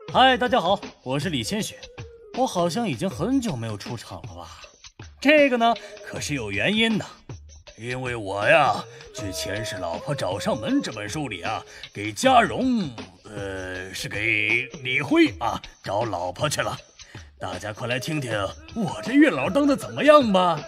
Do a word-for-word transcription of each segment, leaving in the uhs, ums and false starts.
嗨，大家好，我是李千雪。我好像已经很久没有出场了吧？这个呢，可是有原因的。因为我呀，去《前世老婆找上门》这本书里啊，给嘉荣，呃，是给李辉啊找老婆去了。大家快来听听我这月老当的怎么样吧。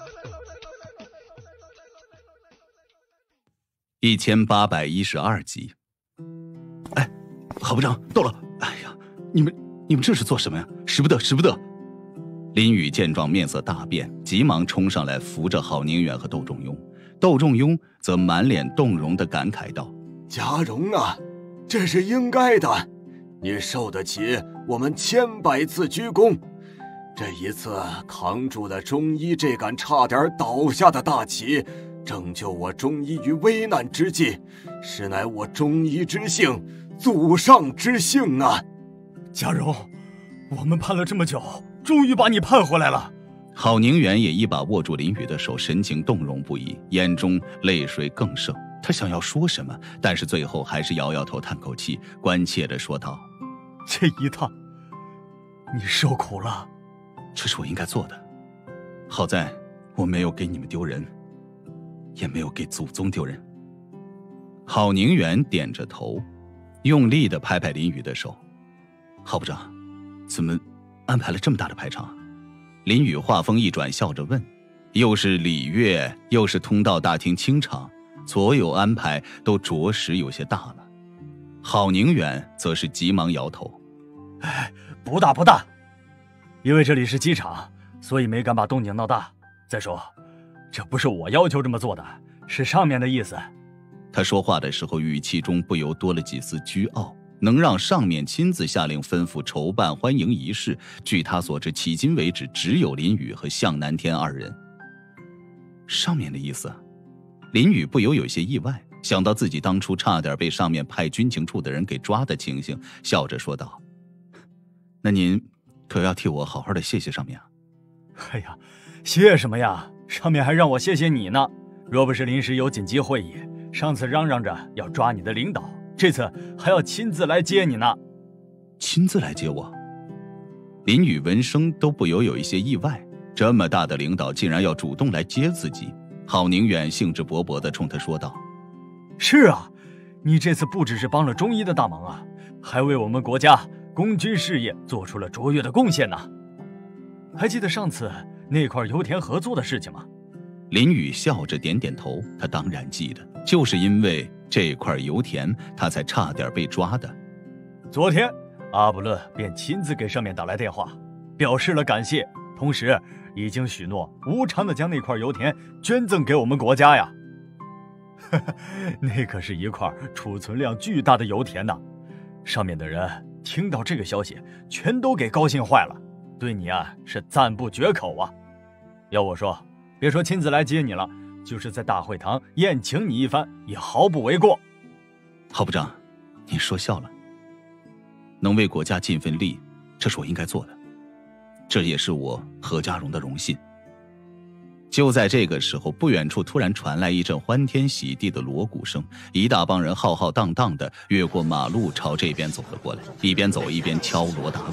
一千八百一十二集。哎，郝部长到了！哎呀，你们你们这是做什么呀？使不得，使不得！林宇见状面色大变，急忙冲上来扶着郝宁远和窦仲庸。窦仲庸则满脸动容地感慨道：“ 嘉荣啊，这是应该的，你受得起我们千百次鞠躬。这一次扛住了中医这杆差点倒下的大旗，拯救我中医于危难之际，实乃我中医之幸，祖上之幸啊！” 嘉荣，我们盼了这么久，终于把你盼回来了。 郝宁远也一把握住林宇的手，神情动容不已，眼中泪水更盛。他想要说什么，但是最后还是摇摇头，叹口气，关切地说道：“ 这一趟，你受苦了。 这是我应该做的。好在我没有给你们丢人，也没有给祖宗丢人。”郝宁远点着头，用力地拍拍林宇的手：“郝部长，怎么安排了这么大的排场？”林宇话锋一转，笑着问：“又是礼乐，又是通道大厅清场，所有安排都着实有些大了。”郝宁远则是急忙摇头：“ 哎，不大不大，因为这里是机场，所以没敢把动静闹大。再说，这不是我要求这么做的，是上面的意思。” 他说话的时候语气中不由多了几丝倨傲。能让上面亲自下令吩咐筹办欢迎仪式，据他所知，迄今为止只有林宇和向南天二人。上面的意思，林宇不由有些意外，想到自己当初差点被上面派军情处的人给抓的情形，笑着说道：“那您可要替我好好的谢谢上面啊。”“ 哎呀，谢什么呀？上面还让我谢谢你呢。若不是临时有紧急会议，上次嚷嚷着要抓你的领导，这次还要亲自来接你呢。”“ 亲自来接我？”林宇闻声都不由有一些意外，这么大的领导竟然要主动来接自己。郝宁远兴致勃勃地冲他说道：“ 是啊，你这次不只是帮了中医的大忙啊，还为我们国家公军事业做出了卓越的贡献呢。还记得上次那块油田合作的事情吗？” 林宇笑着点点头，他当然记得，就是因为这块油田，他才差点被抓的。 昨天，阿卜勒便亲自给上面打来电话，表示了感谢，同时已经许诺无偿的将那块油田捐赠给我们国家呀。那可是一块储存量巨大的油田呐！上面的人听到这个消息，全都给高兴坏了，对你啊是赞不绝口啊。要我说，别说亲自来接你了，就是在大会堂宴请你一番也毫不为过。”“ 郝部长，您说笑了。能为国家尽份力，这是我应该做的，这也是我何家荣的荣幸。”就在这个时候，不远处突然传来一阵欢天喜地的锣鼓声，一大帮人浩浩荡荡地越过马路朝这边走了过来，一边走一边敲锣打鼓。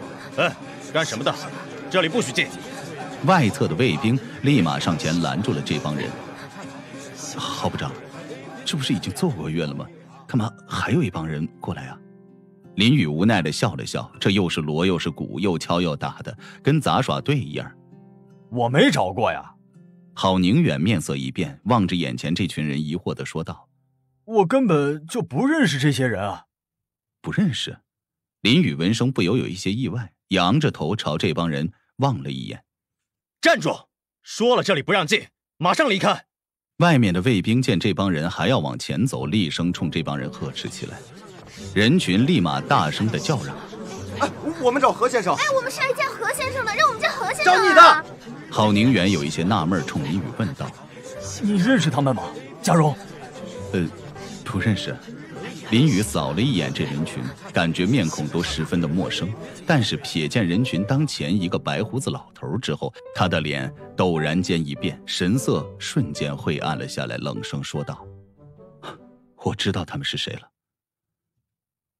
“哎，干什么的？这里不许进！” 外侧的卫兵立马上前拦住了这帮人。“郝部长，这不是已经奏过乐了吗？干嘛还有一帮人过来啊？”林宇无奈地笑了笑，这又是锣又是鼓，又敲又打的，跟杂耍队一样。 “我没找过呀。” 郝宁远面色一变，望着眼前这群人疑惑地说道：“ 我根本就不认识这些人啊。”“ 不认识？”林宇闻声不由有一些意外，仰着头朝这帮人望了一眼。 “站住！说了这里不让进，马上离开！” 外面的卫兵见这帮人还要往前走，厉声冲这帮人呵斥起来。人群立马大声地叫嚷：“ 哎，我们找何先生！ 哎，我们是来见何先生的，让我们见何先生、啊。”“ 找你的！” 郝宁远有一些纳闷，冲林宇问道：“ 你认识他们吗？嘉荣？”“ 呃，不认识。”林宇扫了一眼这人群，感觉面孔都十分的陌生，但是瞥见人群当前一个白胡子老头之后，他的脸陡然间一变，神色瞬间晦暗了下来，冷声说道：“我知道他们是谁了。”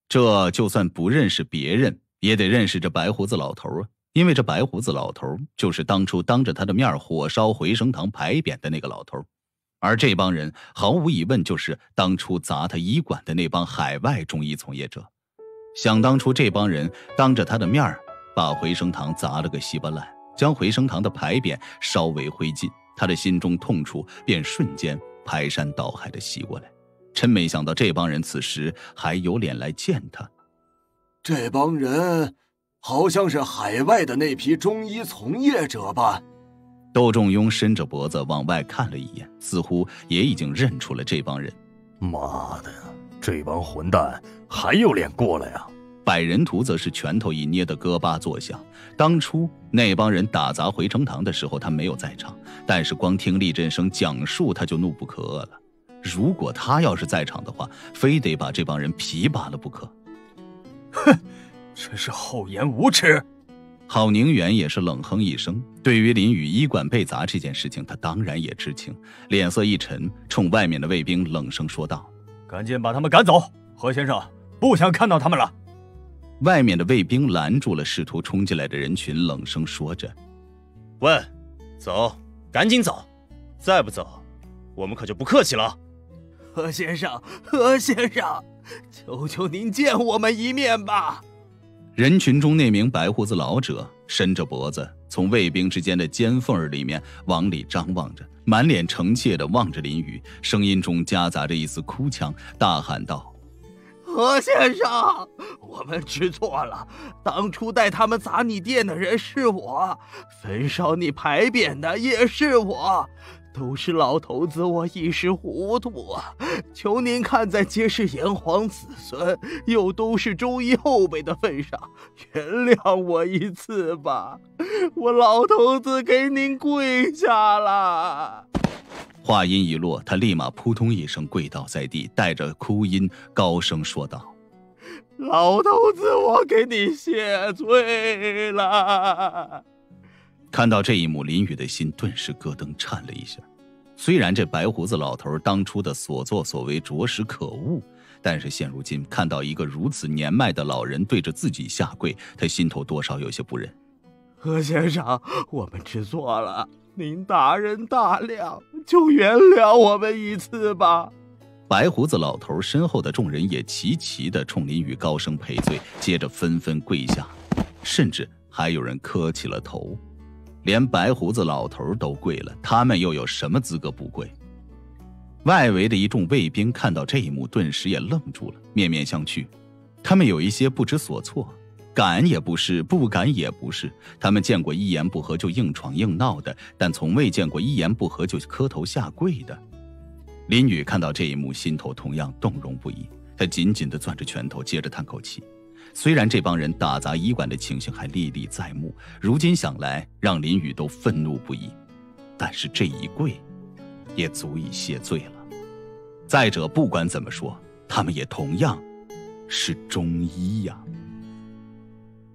这就算不认识别人，也得认识这白胡子老头啊，因为这白胡子老头就是当初当着他的面火烧回生堂牌匾的那个老头，而这帮人毫无疑问就是当初砸他医馆的那帮海外中医从业者。想当初这帮人当着他的面把回生堂砸了个稀巴烂，将回生堂的牌匾烧为灰烬，他的心中痛楚便瞬间排山倒海地袭过来。真没想到这帮人此时还有脸来见他。 这帮人好像是海外的那批中医从业者吧？ 窦仲庸伸着脖子往外看了一眼，似乎也已经认出了这帮人。 妈的，这帮混蛋还有脸过来啊！ 百人图则是拳头一捏的咯巴作响。当初那帮人打砸回城堂的时候他没有在场，但是光听厉振生讲述他就怒不可遏了。如果他要是在场的话，非得把这帮人皮扒了不可。 哼，真是厚颜无耻！ 郝宁远也是冷哼一声，对于林宇医馆被砸这件事情他当然也知情，脸色一沉，冲外面的卫兵冷声说道： 赶紧把他们赶走，何先生不想看到他们了。 外面的卫兵拦住了试图冲进来的人群，冷声说着： 喂，走，赶紧走，再不走我们可就不客气了。 何先生，何先生，求求您见我们一面吧。 人群中那名白胡子老者伸着脖子，从卫兵之间的尖缝里面往里张望着，满脸诚切地望着林宇，声音中夹杂着一丝哭腔，大喊道： 何先生，我们知错了，当初带他们砸你店的人是我，焚烧你牌匾的也是我，都是老头子我一时糊涂啊，求您看在皆是炎黄子孙又都是中医后辈的份上，原谅我一次吧，我老头子给您跪下了。 话音一落，他立马扑通一声跪倒在地，带着哭音高声说道： 老头子我给你谢罪了。 看到这一幕，林宇的心顿时咯噔颤了一下。虽然这白胡子老头当初的所作所为着实可恶，但是现如今看到一个如此年迈的老人对着自己下跪，他心头多少有些不忍。 何先生，我们知错了，您大人大量，就原谅我们一次吧。 白胡子老头身后的众人也齐齐地冲林宇高声赔罪，接着纷纷跪下，甚至还有人磕起了头。连白胡子老头都跪了，他们又有什么资格不跪？外围的一众卫兵看到这一幕，顿时也愣住了，面面相觑。他们有一些不知所措，敢也不是，不敢也不是。他们见过一言不合就硬闯硬闹的，但从未见过一言不合就磕头下跪的。林宇看到这一幕，心头同样动容不已，他紧紧地攥着拳头，接着叹口气。虽然这帮人打砸医馆的情形还历历在目，如今想来让林宇都愤怒不已，但是这一跪也足以谢罪了。再者，不管怎么说，他们也同样是中医呀。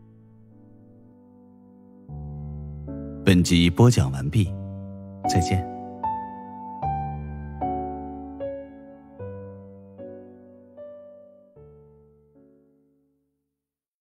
本集播讲完毕，再见。